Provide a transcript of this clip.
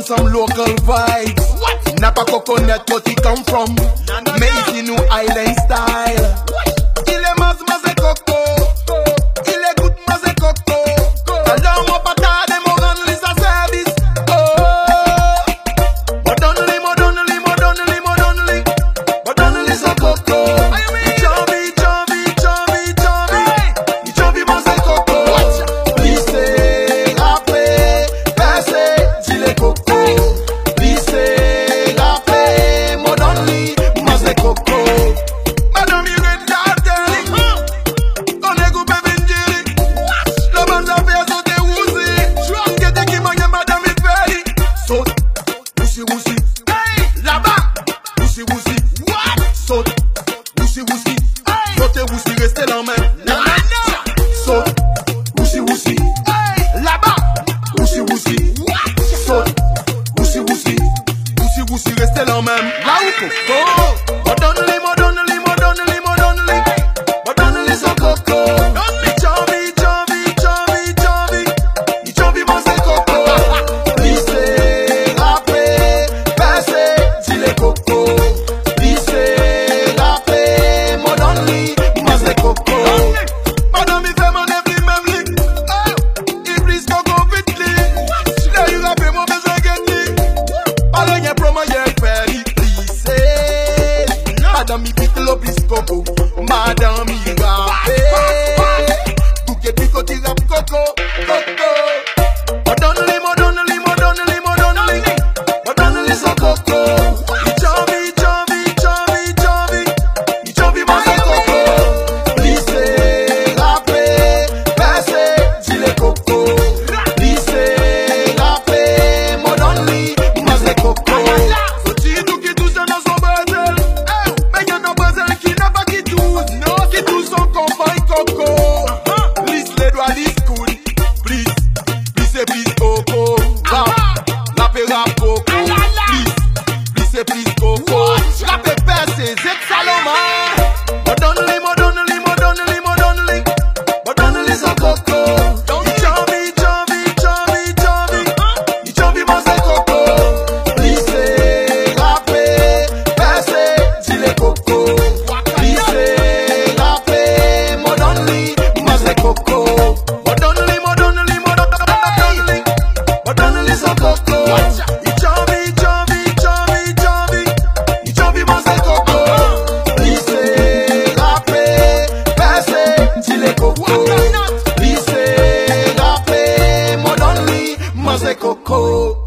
want some local vibes. What? Napa coconut, what it come from? Mais ici nous island style. Il est mas coco. Il est good mas coco. Alors mon patate et mon rendre les service. Oh, modonne so coco. Restez là même. Saute, woussi, là-bas. Woussi, saute, woussi, restez là même. Là où coco. Modonne-les so coco. Ichobi, mange coco. Lissé, rappé, percé, dis-les coco. Lissé, rappé, modonne-les. Coco. Madame, il fait mon every même il brise coco vite li. Là, il rappelle mon besoin guetti. Pas le y'a promo, y'a fait lycée. Madame, il pique le brise coco. Madame, il rappelle. Bouquet pico, il rap coco. Modonne-les so coco. Ichobi, mange coco. Please coco. La pépère c'est Zek Saloma. Modonne-les so coco. Ichobi mange coco. Lissé, rappé, percé, dis-les coco. Lissé, rappé, modonne-les, mange coco. Modonne-les so coco. Coco.